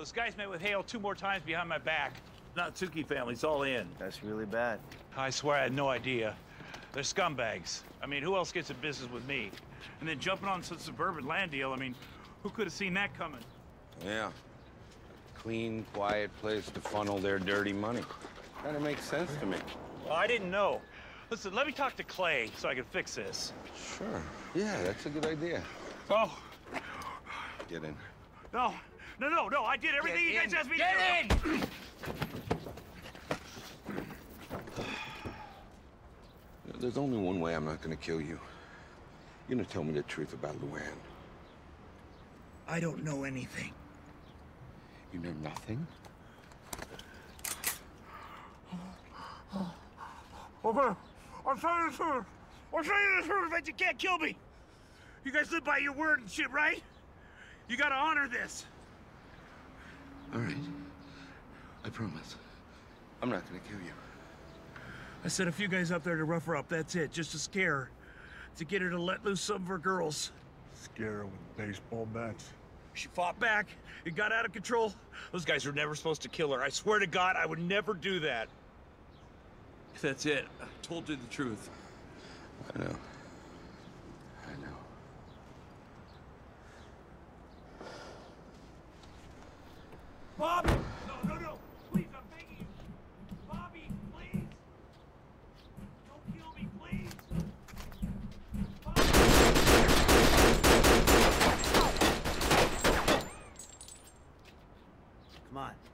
Those guys met with Hale 2 more times behind my back. Natsuki family's all in. That's really bad. I swear I had no idea. They're scumbags. I mean, who else gets in business with me? And then jumping on some suburban land deal, I mean, who could have seen that coming? Yeah. A clean, quiet place to funnel their dirty money. Kinda makes sense to me. Well, I didn't know. Listen, let me talk to Clay so I can fix this. Sure. Yeah, that's a good idea. Oh. Get in. No, I did everything you guys asked me to do. Get in! There's only one way I'm not gonna kill you. You're gonna tell me the truth about Luann. I don't know anything. You know nothing? Okay, I'll tell you the truth. I'll tell you the truth, but you can't kill me. You guys live by your word and shit, right? You gotta honor this. All right. I promise. I'm not gonna kill you. I sent a few guys up there to rough her up, that's it, just to scare her. To get her to let loose some of her girls. Scare her with baseball bats. She fought back, it got out of control. Those guys were never supposed to kill her. I swear to God, I would never do that. That's it. I told you the truth. I know. I know. Bobby! No. Please, I'm begging you. Bobby, please. Don't kill me, please. Come on.